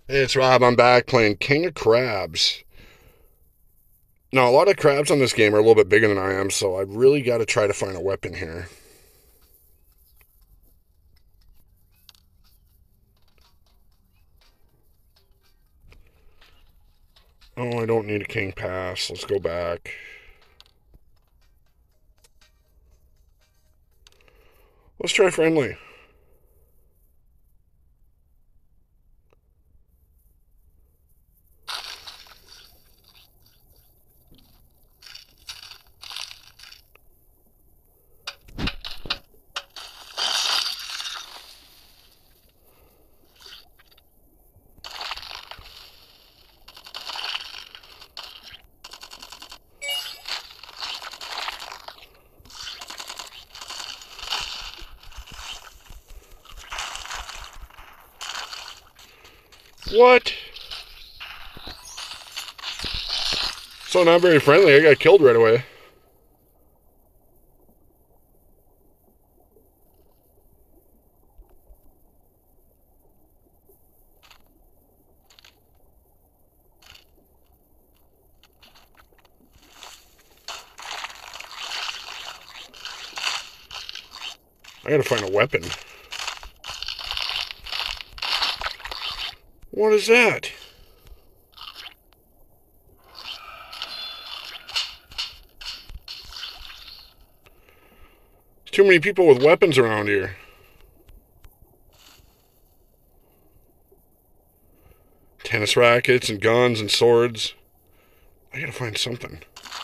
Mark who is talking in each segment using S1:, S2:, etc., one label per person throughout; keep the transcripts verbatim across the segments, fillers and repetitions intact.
S1: Hey, it's Rob. I'm back playing King of Crabs. Now, a lot of crabs on this game are a little bit bigger than I am, so I really got to try to find a weapon here. Oh, I don't need a king pass. Let's go back. Let's try friendly. What? So not very friendly. I got killed right away. I gotta find a weapon. What is that? Too many people with weapons around here. Tennis rackets and guns and swords. I gotta find something.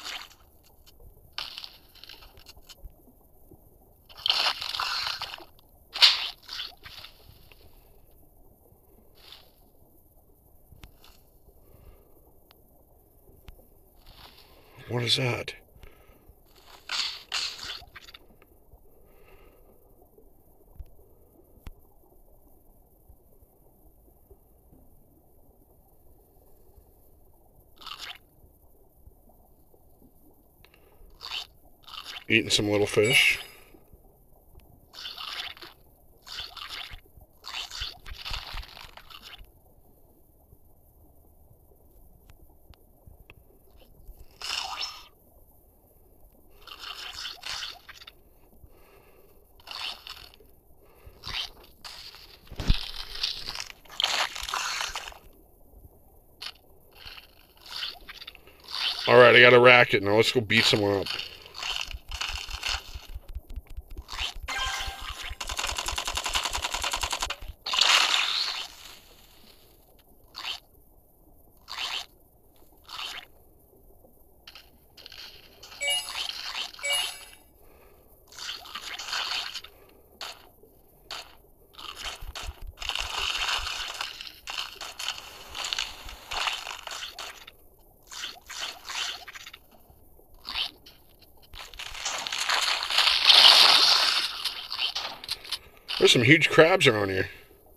S1: What is that? Eating some little fish. Alright, I got a racket. Now let's go beat someone up. There's some huge crabs around here.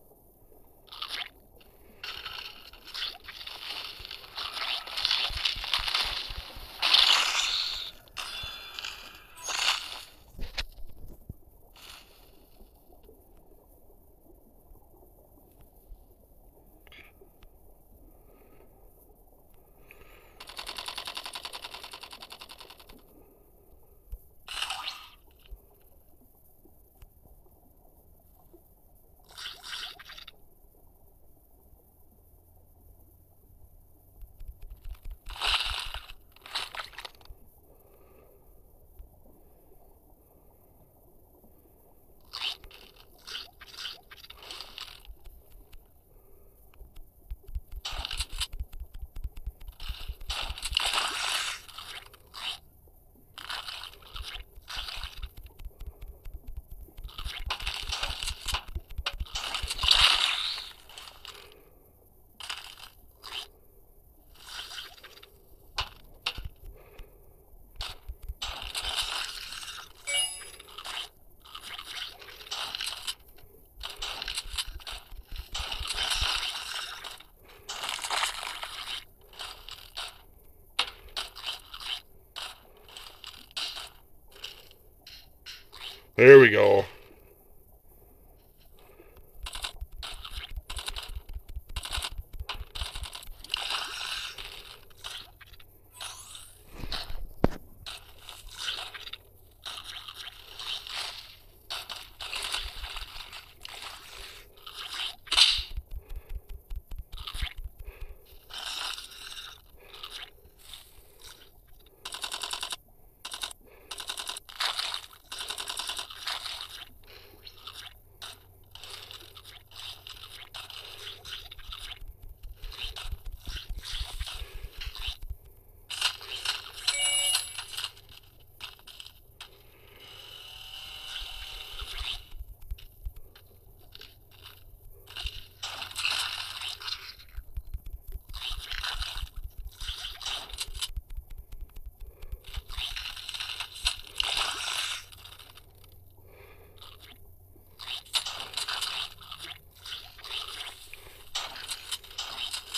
S1: There we go.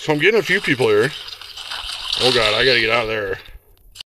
S1: So I'm getting a few people here. Oh god, I gotta get out of there.